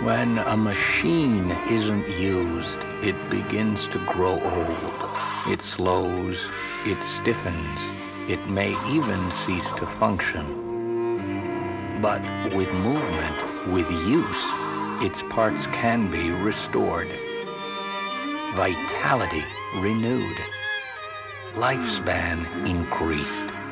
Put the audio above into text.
When a machine isn't used, it begins to grow old. It slows, it stiffens, it may even cease to function. But with movement, with use, its parts can be restored. Vitality renewed. Lifespan increased.